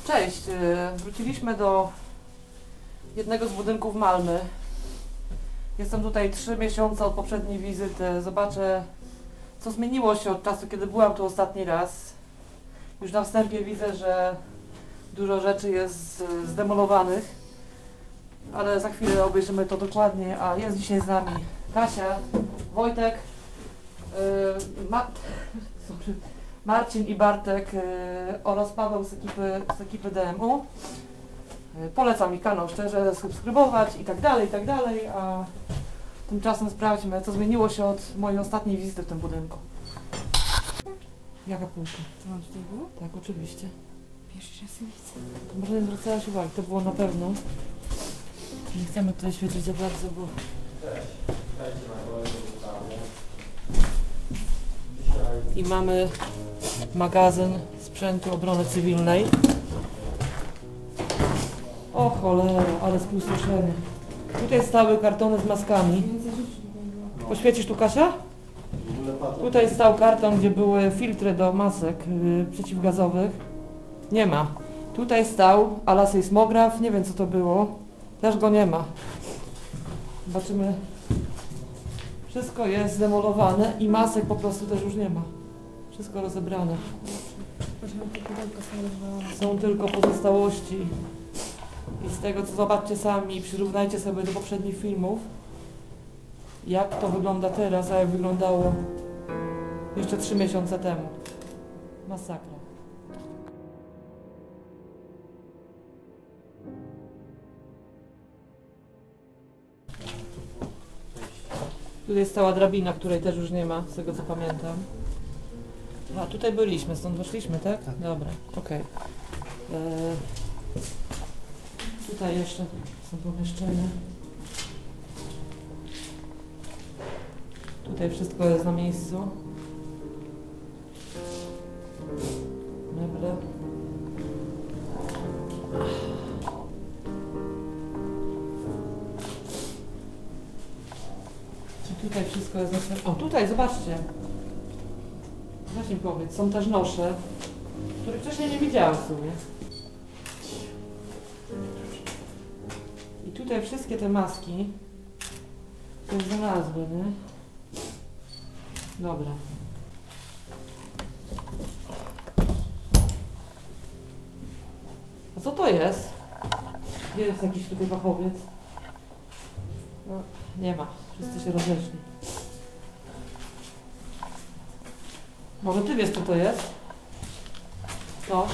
Cześć, wróciliśmy do jednego z budynków Malmy. Jestem tutaj 3 miesiące od poprzedniej wizyty. Zobaczę, co zmieniło się od czasu, kiedy byłam tu ostatni raz. Już na wstępie widzę, że dużo rzeczy jest zdemolowanych, ale za chwilę obejrzymy to dokładnie. A jest dzisiaj z nami Kasia, Wojtek, Marcin i Bartek oraz Paweł z ekipy DMU. Polecam ich kanał szczerze, subskrybować i tak dalej, a tymczasem sprawdźmy, co zmieniło się od mojej ostatniej wizyty w tym budynku. Jaka półka? To mam tutaj było? Tak, oczywiście. Pierwszy raz widzę. To może nie zwracałaś uwagi, to było na pewno. Nie chcemy tutaj świecić za bardzo, bo... I mamy magazyn sprzętu obrony cywilnej. O cholera, ale spustoszenie. Tutaj stały kartony z maskami. Poświecisz tu, Kasia? Tutaj stał karton, gdzie były filtry do masek przeciwgazowych. Nie ma. Tutaj stał ala sejsmograf, nie wiem co to było. Też go nie ma. Zobaczymy. Wszystko jest zdemolowane i masek po prostu też już nie ma. Wszystko rozebrane. Są tylko pozostałości. I z tego co zobaczcie sami, przyrównajcie sobie do poprzednich filmów, jak to wygląda teraz, a jak wyglądało jeszcze 3 miesiące temu. Masakra. Tutaj stała drabina, której też już nie ma, z tego co pamiętam. A tutaj byliśmy, stąd weszliśmy, tak? Tak. Dobra, okej. Tutaj jeszcze są pomieszczenia. Tutaj wszystko jest na miejscu. Dobra. Czy tutaj wszystko jest na... O, tutaj, zobaczcie. Weź mi powiedz, są też nosze, których wcześniej nie widziałam w sumie. I tutaj wszystkie te maski już znalazły, nie? Dobra. A co to jest? Gdzie jest jakiś tutaj fachowiec? No, nie ma. Wszyscy się rozeszli. Może ty wiesz, co to jest? Co?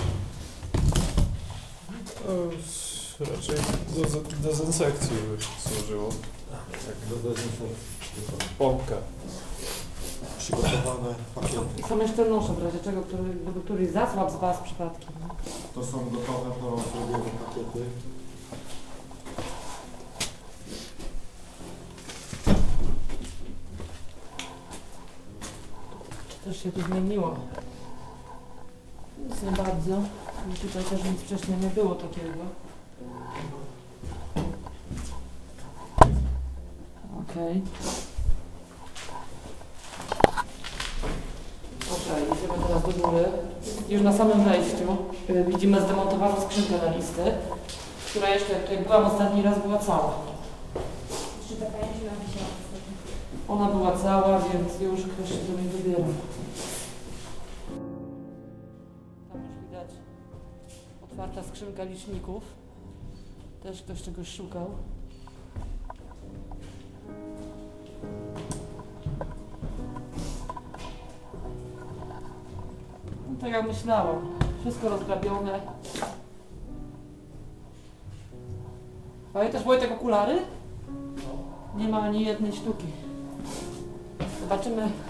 Raczej do dezynsekcji by służyło. Tak, do dezynsekcji. Pompka. Przygotowane pakiety. Są jeszcze nosze, w razie czego, gdyby któryś zasłab z was przypadkiem. No. To są gotowe do zrobienia pakiety. Też się tu zmieniło. Nic nie bardzo. I tutaj też nic wcześniej nie było takiego. Okej. Okej, idziemy teraz do góry. Już na samym wejściu widzimy zdemontowaną skrzynkę na listy, która jeszcze, jak tutaj byłam ostatni raz, była cała. Jeszcze taka jeździła się. Ona była cała, więc już ktoś się do niej wybiera. Tam już widać otwarta skrzynka liczników. Też ktoś czegoś szukał. No, tak jak myślałam. Wszystko rozgrabione. Pamiętasz, Wojtek, okulary? Nie ma ani jednej sztuki. Zobaczymy.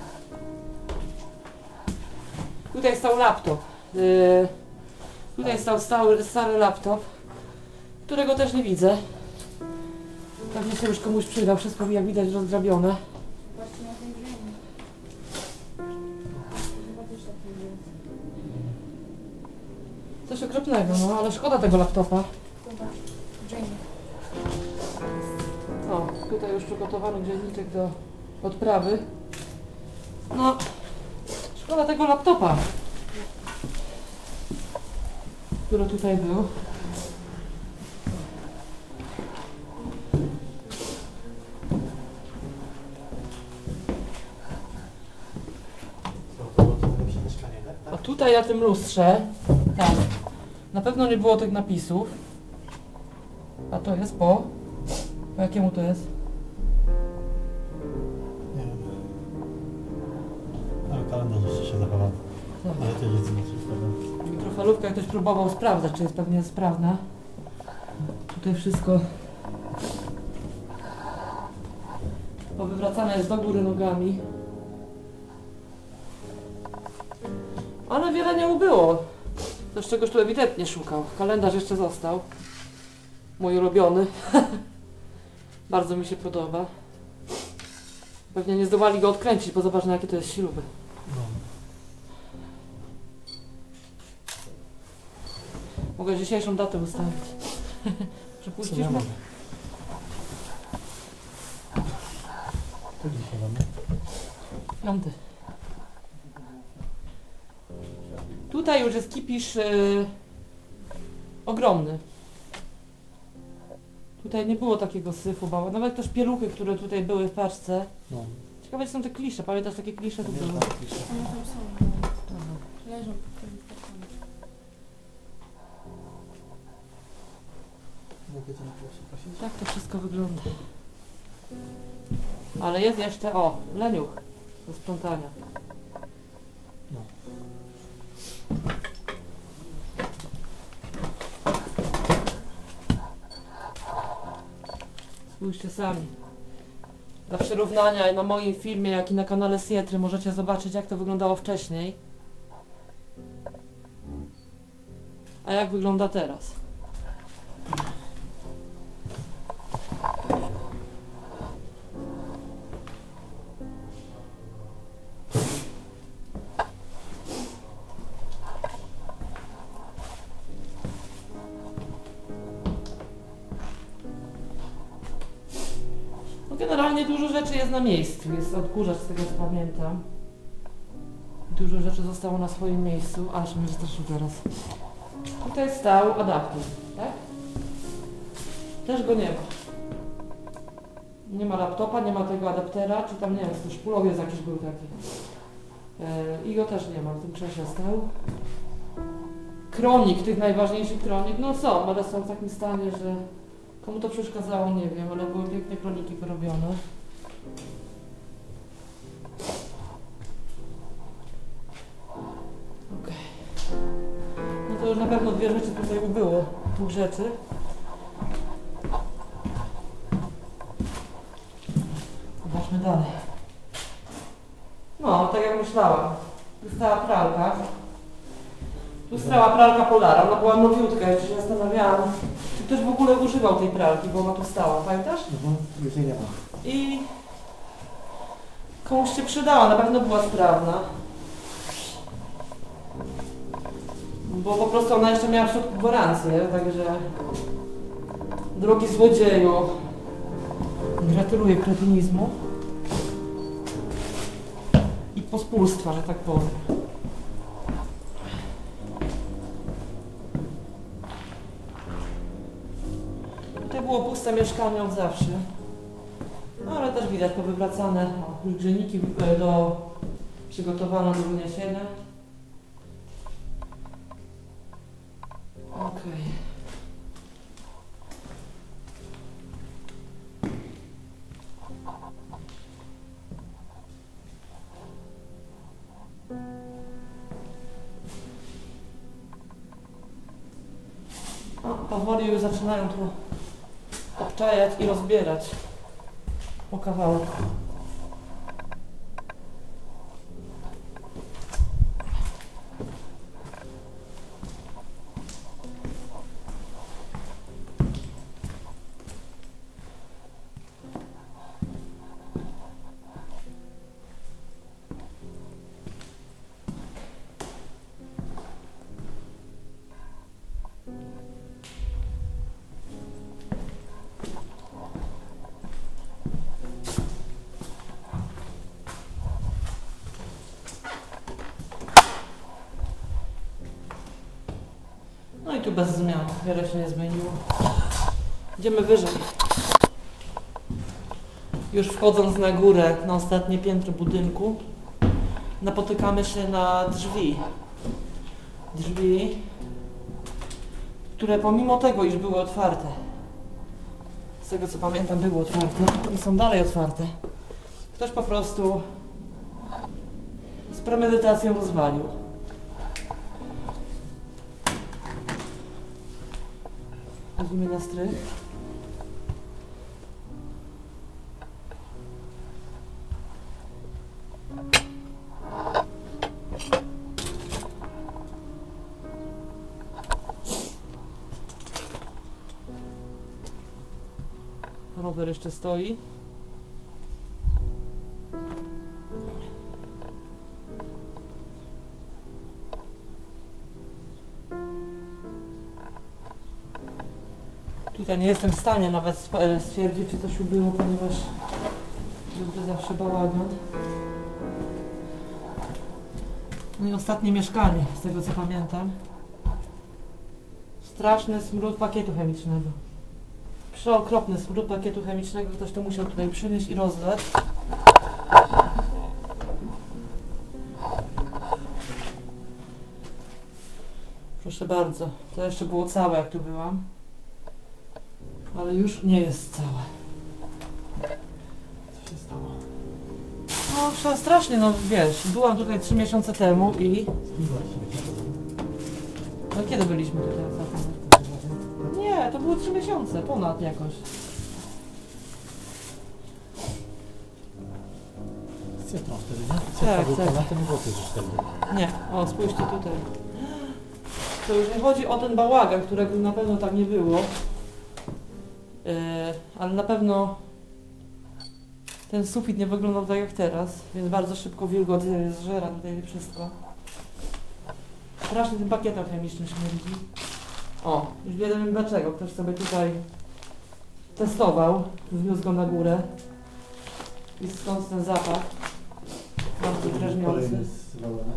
Tutaj stał laptop. Tutaj stał stary laptop, którego też nie widzę. Pewnie się już komuś przydał. Wszystko jak widać rozgrabione. Właśnie na tym graniu. Chyba też tak nie było. Coś okropnego, no ale szkoda tego laptopa. Chyba. Jane. O, tutaj już przygotowano dzienniczek do odprawy. No, szkoda tego laptopa. który tutaj był. A tutaj na tym lustrze, tak, na pewno nie było tych napisów. A to jest po jakiemu to jest? Nie wiem. Ale kalendarz jeszcze się zachował. Ale to jest zobaczyć pewnie. Mikrofalówka, ktoś próbował sprawdzać, czy jest pewnie sprawna. Tutaj wszystko powywracane jest do góry nogami. Ale wiele nie ubyło. To z czegoś tu ewidentnie szukał. Kalendarz jeszcze został. Mój ulubiony. Bardzo mi się podoba. Pewnie nie zdołali go odkręcić, bo zobacz, na jakie to jest śruby. No. Mogę dzisiejszą datę ustawić. Przepuścisz Co ja mnie? mogę? To dzisiaj mamy. Piąty. Tutaj już jest kipisz ogromny. Tutaj nie było takiego syfu, bo nawet też pieluchy, które tutaj były w paczce. No. Ciekawe, czy są te klisze. Pamiętasz, takie klisze tu były? One tam są. Aha. Leżą pod tymi kartonami. Mogę cię na chwilę prosić? Tak to wszystko wygląda. Ale jest jeszcze, o, leniuch do sprzątania. No. Spójrzcie sami. Dla przyrównania na moim filmie, jak i na kanale Sietry możecie zobaczyć, jak to wyglądało wcześniej. A jak wygląda teraz. No generalnie dużo rzeczy jest na miejscu. Jest odkurzacz, z tego co pamiętam. Dużo rzeczy zostało na swoim miejscu. Aż mnie straszył teraz. Tutaj stał adapter, tak? Też go nie ma. Nie ma laptopa, nie ma tego adaptera, czy tam nie wiem, to szpulowiec jakiś był taki. I go też nie ma, w tym krześle stał. Kronik, tych najważniejszych kronik, no są, ale są w takim stanie, że komu to przeszkadzało, nie wiem, ale były piękne kroniki wyrobione. Okej. No to już na pewno dwie rzeczy tutaj ubyło, dwóch rzeczy. Zobaczmy dalej. No, tak jak myślałam. Tu stała pralka. Tu stała pralka Polara. Ona była nowiutka. Jeszcze się zastanawiałam, czy ktoś w ogóle używał tej pralki, bo ona tu stała. Pamiętasz? Już jej nie ma. I komuś się przydała. Na pewno była sprawna. Bo po prostu ona jeszcze miała w środku gwarancję, także drogi złodzieju, gratuluję kretynizmu i pospólstwa, że tak powiem. Tutaj było puste mieszkanie od zawsze, no, ale też widać powywracane już grzejniki przygotowano do wyniesienia. Okej. O, powoli już zaczynają tu obczajać i rozbierać po kawałku. i tu bez zmian, wiele się nie zmieniło. Idziemy wyżej. Już wchodząc na górę, na ostatnie piętro budynku, napotykamy się na drzwi. Drzwi, które pomimo tego, iż były otwarte, z tego co pamiętam, były otwarte i są dalej otwarte, ktoś po prostu z premedytacją rozwalił. Chodzimy na strych. Rower jeszcze stoi. Tutaj nie jestem w stanie nawet stwierdzić, czy coś tu było, ponieważ byłby zawsze bałagan. No i ostatnie mieszkanie, z tego co pamiętam. Straszny smród pakietu chemicznego. Przeokropny smród pakietu chemicznego. Ktoś to musiał tutaj przynieść i rozlać. Proszę bardzo. To jeszcze było całe, jak tu byłam. Ale już nie jest całe. Co się stało? No strasznie, no wiesz, byłam tutaj 3 miesiące temu i... No kiedy byliśmy tutaj ostatnio? Nie, to były 3 miesiące, ponad jakoś. Z cytrą wtedy, nie? Tak, tak. Na tym było też wtedy. Nie, o spójrzcie tutaj. To już nie chodzi o ten bałagan, którego na pewno tam nie było. Ale na pewno ten sufit nie wyglądał tak jak teraz, więc bardzo szybko wilgoć zżera tutaj wszystko. Strasznie tym pakietem chemicznym śmierdzi. O, już wiem dlaczego. Ktoś sobie tutaj testował, wniósł go na górę i skąd ten zapach bardzo drażniący. Kolejny zwalony.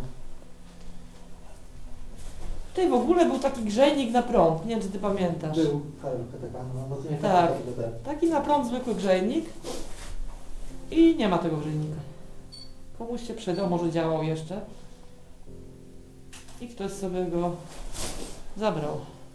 Tutaj w ogóle był taki grzejnik na prąd, nie wiem czy ty pamiętasz. Był taka, no nie Tak. tak. Taki na prąd zwykły grzejnik i nie ma tego grzejnika. Komuś się przydał, może działał jeszcze i ktoś sobie go zabrał.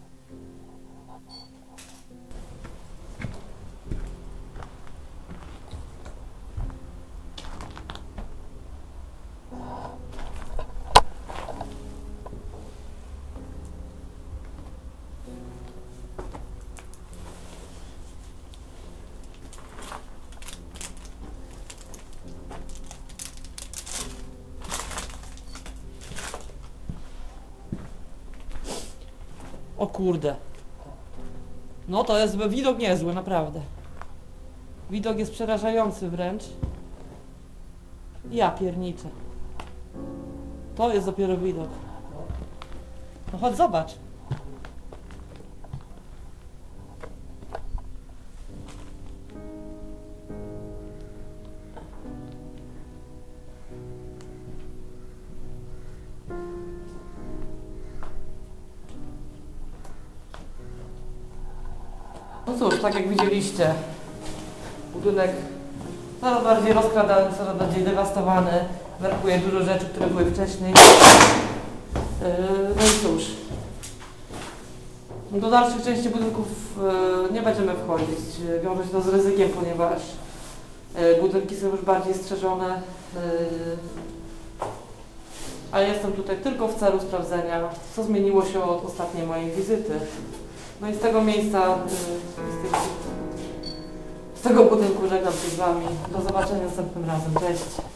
O kurde. No to jest widok niezły, naprawdę. Widok jest przerażający wręcz. Ja pierniczę. To jest dopiero widok. No chodź zobacz. No cóż, tak jak widzieliście, budynek coraz bardziej rozkradany, coraz bardziej dewastowany, brakuje dużo rzeczy, które były wcześniej. No i cóż, do dalszych części budynków nie będziemy wchodzić. Wiąże się to z ryzykiem, ponieważ budynki są już bardziej strzeżone, a jestem tutaj tylko w celu sprawdzenia, co zmieniło się od ostatniej mojej wizyty. No i z tego miejsca, z tego budynku żegnam się z Wami. Do zobaczenia następnym razem. Cześć!